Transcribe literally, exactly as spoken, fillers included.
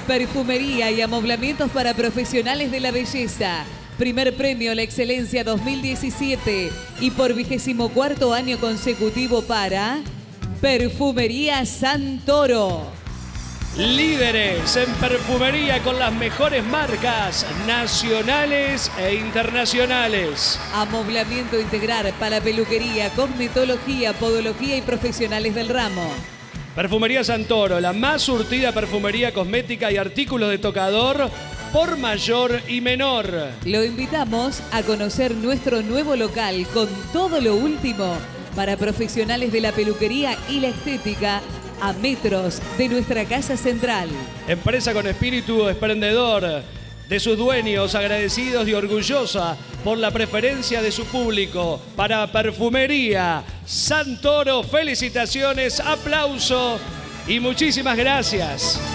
Perfumería y amoblamientos para profesionales de la belleza. Primer premio a la excelencia dos mil diecisiete y por vigésimo cuarto año consecutivo para Perfumería Santoro. Líderes en perfumería con las mejores marcas nacionales e internacionales. Amoblamiento integral para peluquería, cosmetología, podología y profesionales del ramo. Perfumería Santoro, la más surtida perfumería cosmética y artículos de tocador por mayor y menor. Lo invitamos a conocer nuestro nuevo local con todo lo último para profesionales de la peluquería y la estética a metros de nuestra casa central. Empresa con espíritu emprendedor, de sus dueños agradecidos y orgullosa por la preferencia de su público. Para Perfumería Santoro, felicitaciones, aplauso y muchísimas gracias.